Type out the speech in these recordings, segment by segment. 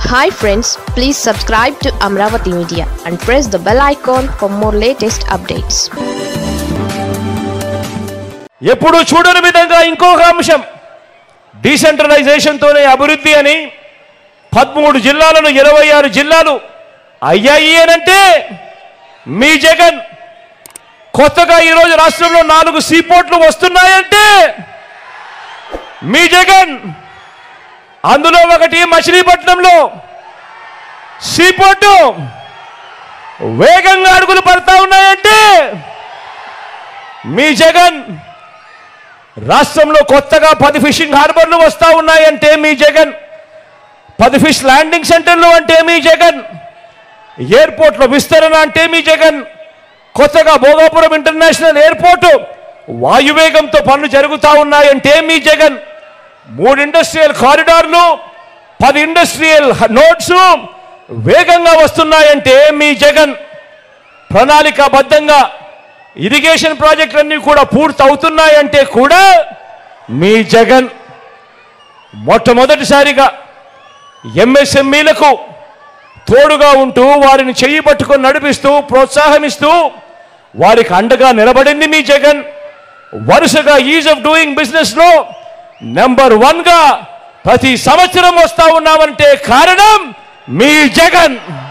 Hi friends, please subscribe to Amravati Media and press the bell icon for more latest updates. ఎప్పుడు చూడని విధంగా ఇంకొక అంశం decentralisation తోనే అభివృద్ధి అని 13 జిల్లాలను 26 జిల్లాలు అయ్యాయి అంటే మీ జగన్ కొత్తగా ఈ రోజు రాష్ట్రంలో 4 సీపోర్ట్లు వస్తున్నాయంటే మీ జగన్ అందులో ఒకటి మచిలీపట్నంలో సీపోర్టు వేగంగా అడుగులు పడతా ఉన్నాయంటే మీ జగన్ రాష్ట్రంలో కొత్తగా 10 ఫిషింగ్ హార్బర్లు వస్తా ఉన్నాయంటే మీ జగన్ 10 ఫిష్ ల్యాండింగ్ సెంటర్లు అంటే మీ జగన్ ఎయిర్పోర్ట్లో విస్తరణ అంటే మీ జగన్ కొత్తగా భోగాపురం ఇంటర్నేషనల్ ఎయిర్పోర్టు వాయువేగంతో పనులు జరుగుతూ ఉన్నాయంటే మీ జగన్ 3 ఇండస్ట్రియల్ కారిడార్లు 10 ఇండస్ట్రియల్ నోడ్స్ వేగంగా వస్తున్నాయంటే మీ జగన్ ప్రణాళికాబద్ధంగా ఇరిగేషన్ ప్రాజెక్టులన్నీ కూడా పూర్తి అవుతున్నాయంటే కూడా మీ జగన్ మొట్టమొదటిసారిగా ఎంఎస్ఎంఈలకు తోడుగా ఉంటూ వారిని చెయ్యి పట్టుకొని నడిపిస్తూ ప్రోత్సాహమిస్తూ వారికి అండగా నిలబడింది మీ జగన్ వరుసగా ఈజ్ ఆఫ్ డూయింగ్ బిజినెస్లో నెంబర్ 1గా ప్రతి సంవత్సరం వస్తా ఉన్నామంటే కారణం మీ జగన్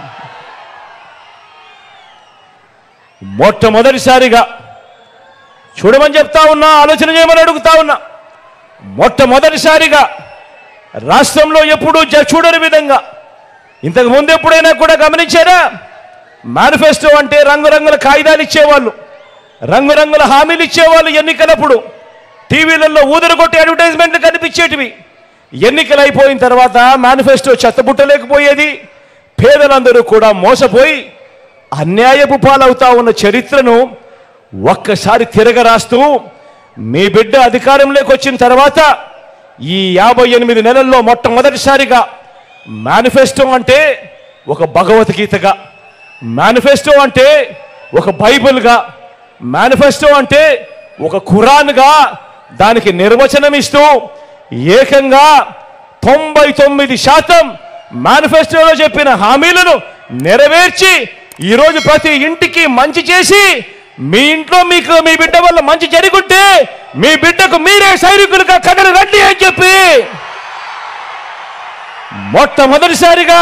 మొట్టమొదటిసారిగా చూడమని చెప్తా ఉన్నా ఆలోచన చేయమని అడుగుతా ఉన్నా మొట్టమొదటిసారిగా రాష్ట్రంలో ఎప్పుడూ చూడని విధంగా ఇంతకు ముందు ఎప్పుడైనా కూడా గమనించారా మేనిఫెస్టో అంటే రంగురంగుల కాగితాలు ఇచ్చేవాళ్ళు రంగురంగుల హామీలు ఇచ్చేవాళ్ళు ఎన్నికలప్పుడు టీవీలలో ఊదరగొట్టి అడ్వర్టైజ్మెంట్లు కనిపించేటివి ఎన్నికలు అయిపోయిన తర్వాత మేనిఫెస్టో చెత్తబుట్టలేకపోయేది పేదలందరూ కూడా మోసపోయి అన్యాయపు పాలవుతా ఉన్న చరిత్రను ఒక్కసారి తిరగరాస్తూ మీ బిడ్డ అధికారంలోకి వచ్చిన తర్వాత ఈ 58 నెలల్లో మొట్టమొదటిసారిగా మేనిఫెస్టో అంటే ఒక భగవద్గీతగా మేనిఫెస్టో అంటే ఒక బైబిల్గా మేనిఫెస్టో అంటే ఒక ఖురాన్గా దానికి నిర్వచనం ఇస్తూ ఏకంగా 99% మేనిఫెస్టోలో చెప్పిన హామీలను నెరవేర్చి ఈరోజు ప్రతి ఇంటికి మంచి చేసి మీ ఇంట్లో మీకు మీ బిడ్డ వల్ల మంచి జరుగుంటే మీ బిడ్డకు మీరే సైనికులుగా కథలు రండి అని చెప్పి మొట్టమొదటిసారిగా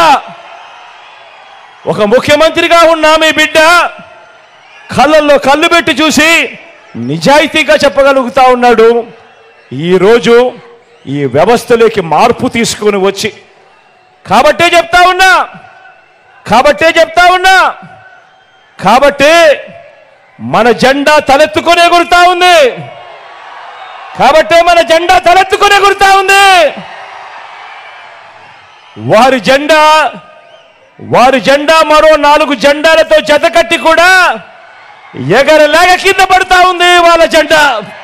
ఒక ముఖ్యమంత్రిగా ఉన్న మీ బిడ్డ కళ్ళల్లో కళ్ళు పెట్టి చూసి నిజాయితీగా చెప్పగలుగుతా ఉన్నాడు ఈరోజు ఈ వ్యవస్థలోకి మార్పు తీసుకుని వచ్చి కాబట్టే చెప్తా ఉన్నా కాబట్టే మన జెండా తలెత్తుకొని ఎగురుతా ఉంది వారి జెండా మరో 4 జెండాలతో జతకట్టి కూడా ఎగరలేక కింద పడతా ఉంది వాళ్ళ జెండా